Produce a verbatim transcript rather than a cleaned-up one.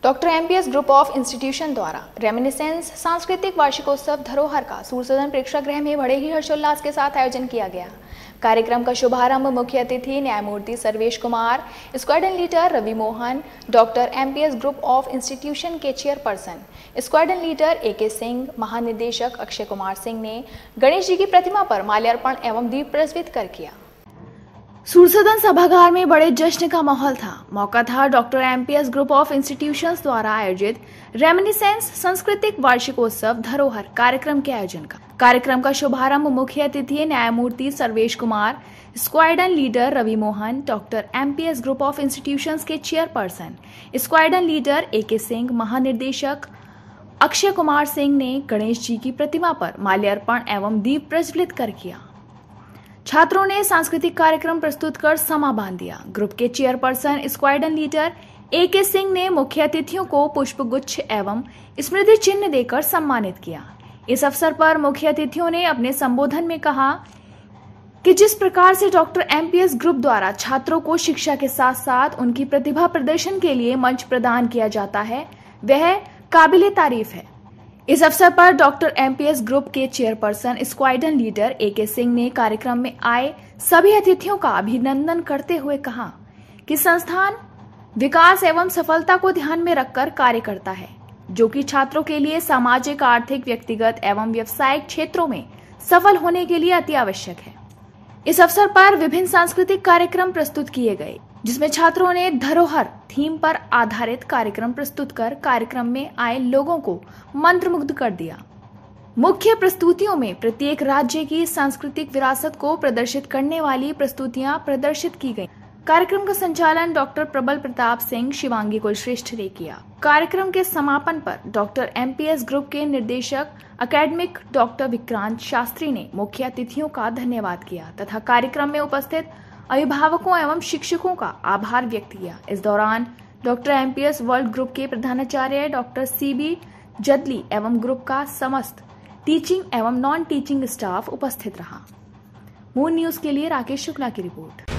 Doctor MPS group of institution द्वारा reminiscence सांस्कृतिक वार्षिकोत्सव धरोहर का सूरसदन प्रेक्षागृह में बड़े ही हर्षोल्लास के साथ आयोजन किया गया। कार्यक्रम का शुभारंभ मुख्य अतिथि न्यायमूर्ति Sarvesh Kumar, squadron leader Ravi Mohan, doctor MPS group of institution के chairperson squadron leader A K Singh, महानिदेशक अक्षय कुमार सिंह ने गणेश जी की प्रतिमा पर माल्यार्पण एवं दीप प्रज्वलित कर किया। सूरसदन सभागार में बड़े जश्न का माहौल था। मौका था doctor MPS group of institutions द्वारा आयोजित रेमिनिसेंस सांस्कृतिक वार्षिकोत्सव धरोहर कार्यक्रम के आयोजन का। कार्यक्रम का शुभारंभ मुख्य अतिथि न्यायमूर्ति Sarvesh Kumar, squadron leader Ravi Mohan, doctor MPS group of institutions के chairperson squadron leader A K Singh, महानिदेशक अक्षय कुमार सिंह ने गणेश जी की प्रतिमा पर माल्यार्पण एवं दीप प्रज्वलित कर किया। छात्रों ने सांस्कृतिक कार्यक्रम प्रस्तुत कर समा बांध दिया। ग्रुप के chairperson squadron leader A K Singh ने मुख्य अतिथियों को पुष्पगुच्छ एवं स्मृति चिन्ह देकर सम्मानित किया। इस अवसर पर मुख्य अतिथियों ने अपने संबोधन में कहा कि जिस प्रकार से डॉक्टर एमपीएस ग्रुप द्वारा छात्रों को शिक्षा के साथ साथ उनकी प्रतिभा प्रदर्शन के लिए मंच प्रदान किया जाता है, वह काबिले तारीफ है। इस अवसर पर डॉक्टर एमपीएस ग्रुप के chairperson squadron leader A K Singh ने कार्यक्रम में आए सभी अतिथियों का अभिनंदन करते हुए कहा कि संस्थान विकास एवं सफलता को ध्यान में रखकर कार्य करता है, जो कि छात्रों के लिए सामाजिक, आर्थिक, व्यक्तिगत एवं व्यावसायिक क्षेत्रों में सफल होने के लिए अति आवश्यक है। इस अवसर पर विभिन्न सांस्कृतिक कार्यक्रम प्रस्तुत किए गए, जिसमें छात्रों ने धरोहर थीम पर आधारित कार्यक्रम प्रस्तुत कर कार्यक्रम में आए लोगों को मंत्रमुग्ध कर दिया। मुख्य प्रस्तुतियों में प्रत्येक राज्य की सांस्कृतिक विरासत को प्रदर्शित करने वाली प्रस्तुतियां प्रदर्शित की गईं। कार्यक्रम का संचालन डॉक्टर प्रबल प्रताप सिंह, शिवांगी कुलश्रेष्ठ ने किया। कार्यक्रम के समापन पर डॉक्टर एमपीएस ग्रुप के निर्देशक अकेडमिक डॉक्टर विक्रांत शास्त्री ने मुख्य अतिथियों का धन्यवाद किया तथा कार्यक्रम में उपस्थित अभिभावकों एवं शिक्षकों का आभार व्यक्त किया। इस दौरान डॉक्टर एमपीएस वर्ल्ड ग्रुप के प्रधानाचार्य डॉक्टर सीबी जदली एवं ग्रुप का समस्त टीचिंग एवं नॉन टीचिंग स्टाफ उपस्थित रहा। मून न्यूज के लिए राकेश शुक्ला की रिपोर्ट।